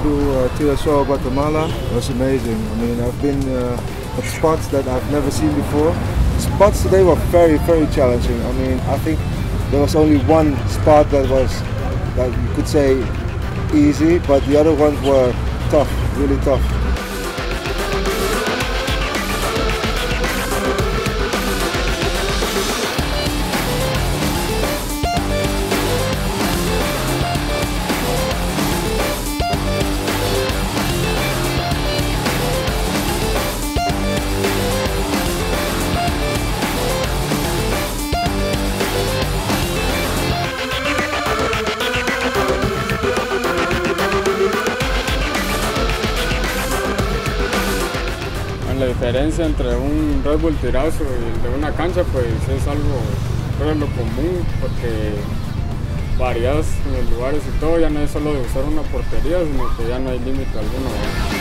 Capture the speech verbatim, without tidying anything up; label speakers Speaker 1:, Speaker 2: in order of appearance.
Speaker 1: Bull uh, TIRAZO, Guatemala. It was amazing. I mean, I've been uh, at spots that I've never seen before. Spots today were very, very challenging. I mean, I think there was only one spot that was, that you could say, easy, but the other ones were tough, really tough.
Speaker 2: La diferencia entre un Red Bull TIRAZO y el de una cancha pues es algo fuera de lo común, porque varias en los lugares y todo, ya no es solo de usar una portería, sino que ya no hay límite alguno.